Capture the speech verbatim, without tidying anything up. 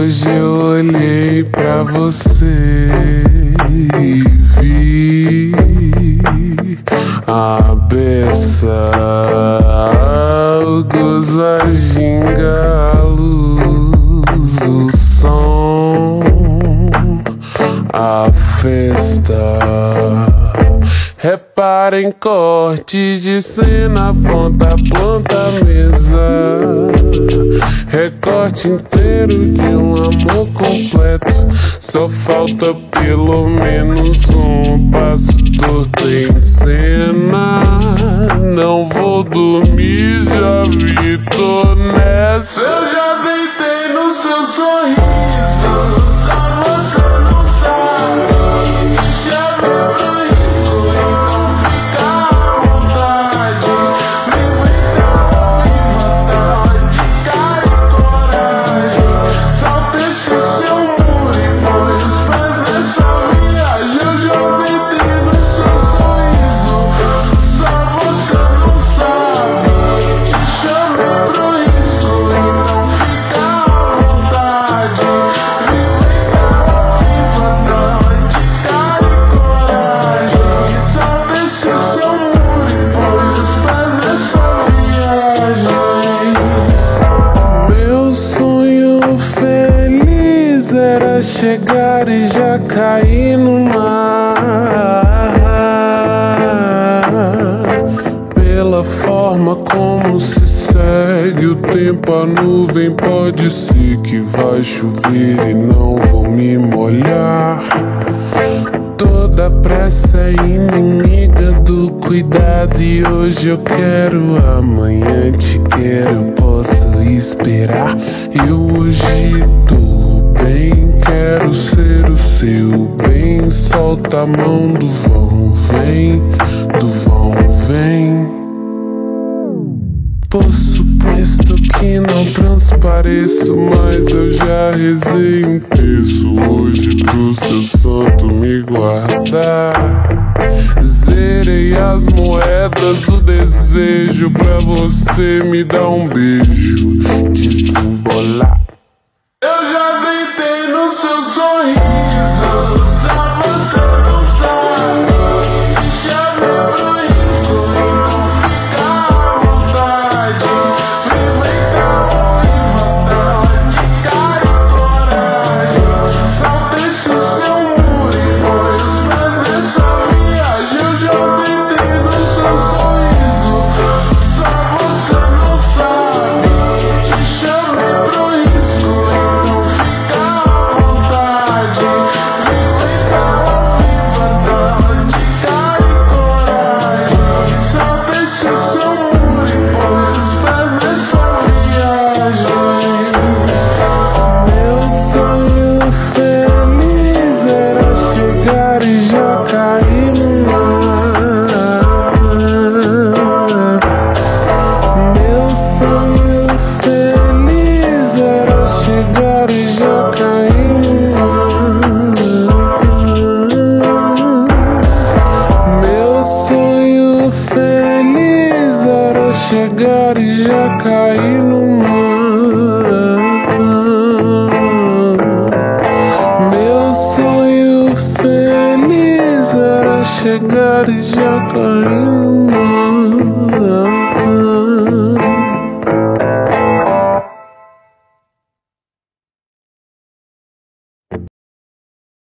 Hoje eu olhei pra você e vi a beça, o gozo, a ginga, a luz, o som, a festa. Reparo em corte de cena, ponta, planta, mesa. Recorte inteiro de um amor completo. Só falta pelo menos um passo, torto em cena. Não vou dormir, já vi, tô nessa. Eu já deitei no seu sorriso, só você não sabe. Te chamei pra isso, então fica à vontade. Me inventa viva, tela de cara e coragem. Salta esse seu muro e põe os pés nessa viagem. Eu já deitei no seu sorriso, só você não sabe. Te chamei pra isso, então fica à vontade. Me inventa viva, tela de cara e coragem. Salta esse seu muro e põe os pés nessa viagem. Meu sonho feliz era chegar e já cair no mar. Pela forma como se segue o tempo, a nuvem pode ser que vai chover e não vou me molhar. Toda pressa é inimiga do cuidado e hoje eu quero, amanhã te quero, eu posso esperar. Eu hoje tô bem, quero ser o seu bem. Solta a mão do vão-vem, do vão-vem. Por suposto que não transpareço, mas eu já rezei um terço hoje pro seu santo me guardar. Zerei as moedas, o desejo pra você me dar um beijo, desembolar. Eu já deitei no seu sorriso, só você não sabe. Te chamei pra isso, então fica à vontade. Me inventa viva, tela de cara e coragem. Salta esse seu muro e põe os pés nessa viagem. Eu já deitei no seu sorriso, só você não sabe. Te chamei pra isso, então fica à vontade. Me inventa viva, tela de cara e coragem. Salta esse seu muro e põe os pés nessa viagem. Meu sonho feliz era chegar e já cair no mar. Meu sonho feliz era chegar e já cair no mar. Meu sonho feliz era chegar e já cair no mar. Meu sonho feliz era chegar e já cair no mar.